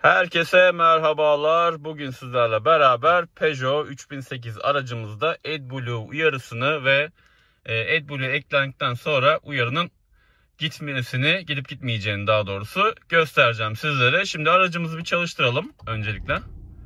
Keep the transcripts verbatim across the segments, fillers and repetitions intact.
Herkese merhabalar. Bugün sizlerle beraber Peugeot üç bin sekiz aracımızda AdBlue uyarısını ve AdBlue eklendikten sonra uyarının gitmesini, gidip gitmeyeceğini daha doğrusu göstereceğim sizlere. Şimdi aracımızı bir çalıştıralım öncelikle.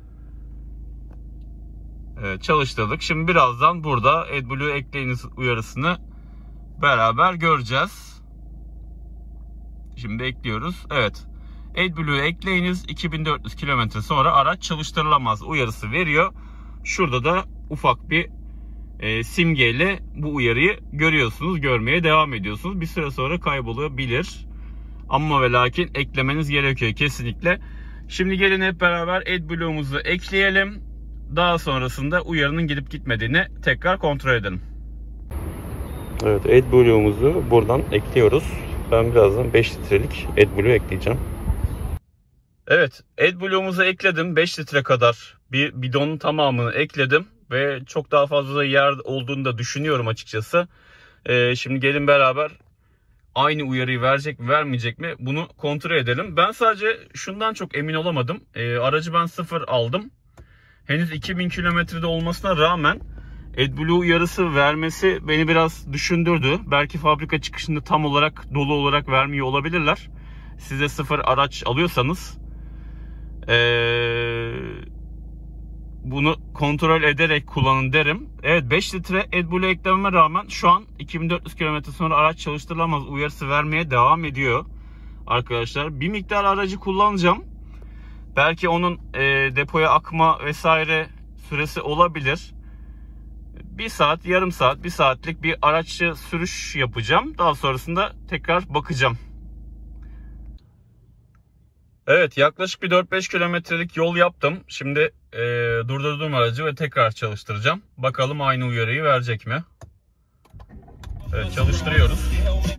Evet, çalıştırdık. Şimdi birazdan burada AdBlue ekleyiniz uyarısını beraber göreceğiz. Şimdi ekliyoruz. Evet. AdBlue ekleyiniz iki bin dört yüz kilometre sonra araç çalıştırılamaz uyarısı veriyor. Şurada da ufak bir e, simgeyle bu uyarıyı görüyorsunuz. Görmeye devam ediyorsunuz. Bir süre sonra kaybolabilir. Ama ve lakin eklemeniz gerekiyor kesinlikle. Şimdi gelin hep beraber AdBlue'muzu ekleyelim. Daha sonrasında uyarının gidip gitmediğini tekrar kontrol edelim. Evet, AdBlue'muzu buradan ekliyoruz. Ben birazdan beş litrelik AdBlue ekleyeceğim. Evet, AdBlue'muzu ekledim. beş litre kadar bir bidonun tamamını ekledim. Ve çok daha fazla yer olduğunu da düşünüyorum açıkçası. Ee, şimdi gelin beraber aynı uyarıyı verecek mi vermeyecek mi bunu kontrol edelim. Ben sadece şundan çok emin olamadım. Ee, aracı ben sıfır aldım. Henüz iki bin kilometrede olmasına rağmen AdBlue uyarısı vermesi beni biraz düşündürdü. Belki fabrika çıkışında tam olarak dolu olarak vermiyor olabilirler. Size sıfır araç alıyorsanız Ee, bunu kontrol ederek kullanın derim. Evet, beş litre AdBlue eklememe rağmen şu an iki bin dört yüz kilometre sonra araç çalıştırılamaz uyarısı vermeye devam ediyor. Arkadaşlar bir miktar aracı kullanacağım. Belki onun e, depoya akma vesaire süresi olabilir. Bir saat, yarım saat, bir saatlik bir araçlı sürüş yapacağım. Daha sonrasında tekrar bakacağım. Evet, yaklaşık bir dört beş kilometrelik yol yaptım. Şimdi e, durdurdum aracı ve tekrar çalıştıracağım. Bakalım aynı uyarıyı verecek mi? Evet, çalıştırıyoruz.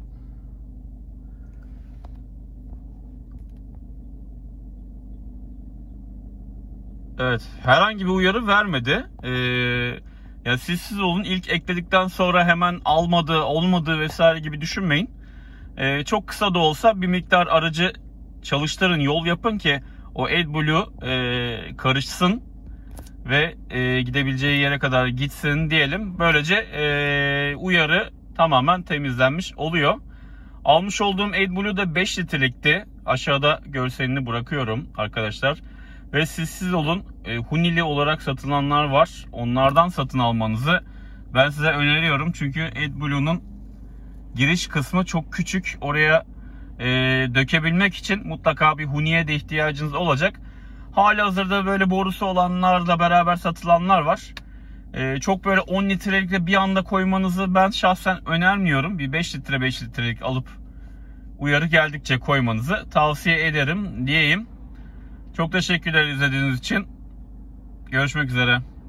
Evet, herhangi bir uyarı vermedi. Ee, yani siz siz olun, ilk ekledikten sonra hemen almadı, olmadı vesaire gibi düşünmeyin. Ee, çok kısa da olsa bir miktar aracı çalıştırın, yol yapın ki o AdBlue e, karışsın ve e, gidebileceği yere kadar gitsin diyelim. Böylece e, uyarı tamamen temizlenmiş oluyor. Almış olduğum AdBlue da beş litrelikti. Aşağıda görselini bırakıyorum arkadaşlar. Ve siz siz olun, e, Hunili olarak satılanlar var. Onlardan satın almanızı ben size öneriyorum. Çünkü AdBlue'nun giriş kısmı çok küçük. Oraya e, dökebilmek için mutlaka bir huniye de ihtiyacınız olacak. Halihazırda böyle borusu olanlarla beraber satılanlar var. E, çok böyle on litrelikle bir anda koymanızı ben şahsen önermiyorum. Bir beş litre beş litrelik alıp uyarı geldikçe koymanızı tavsiye ederim diyeyim. Çok teşekkürler izlediğiniz için. Görüşmek üzere.